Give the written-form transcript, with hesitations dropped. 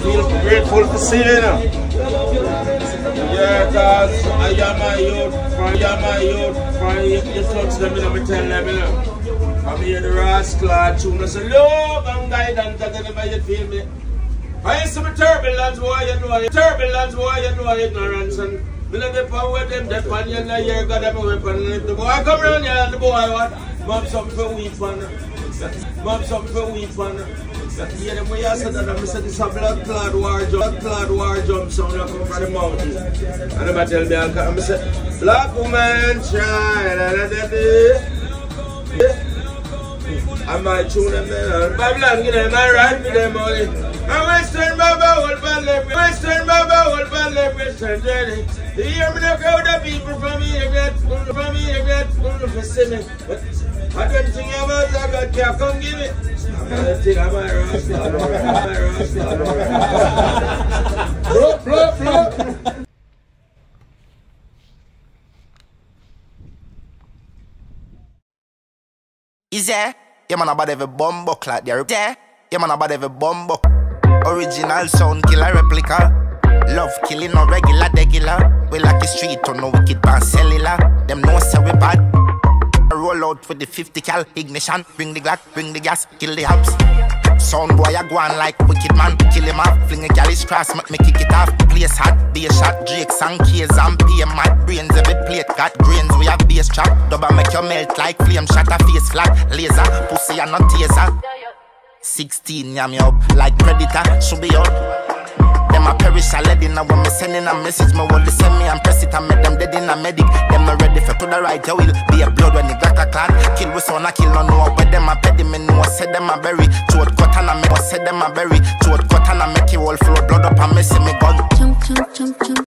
feel grateful to see you now. Yeah, cause I am my youth, you touch them, you tell them, you know. I'm here the rascal, tune us a love and guidance, and anybody feel me. I used to be turbulence, boy, you know ignorance, and we let the power with them, that one, you know, you got them a weapon, and if the boy come around here, and the boy, what? Mom something for weed fun. Mom something for weed fun. Yeah, them way I said that, I said this a blood clot war jump sound that come from the mountain. And I tell Bianca, I say, black woman shine, I might tune them there. Babylon, give them, I ride with them only. I Western Baba will ban left, Western journey. You hear me, the crowd of people from here get, for see me. But I don't think about that, God can't come give it. I don't think I'm a rasta. Flow. Is there? Yeah, man, about every bomb clot there. Yeah, man, about every bomb. Original sound killer replica. Love killing no regular degular. We like the street on no wicked pan cellular. Them no say we bad. Roll out with the 50 cal ignition. Bring the Glock, bring the gas, kill the house. Sound boy, I go on like wicked man. Kill him off, fling a gal his cross, make me kick it off. Place hot, be a shot, Drake's and keys and PM mad brains. Every plate got grains, we have bass trap. Double make you melt like flame, shot a face flat. Laser, pussy and not taser. 16 yam me up like predator, should be up. Them a perish a lead in, when me sending a message, me will send me and press it and make them dead in a medic. Them not ready for to the right, you will be a blood when the Glock a clot. Kill with son a kill, no know where them a pedi, me know say them a bury. Throat cut and a me say them a bury. Throat cut and a make you all flow blood up and me see me gun.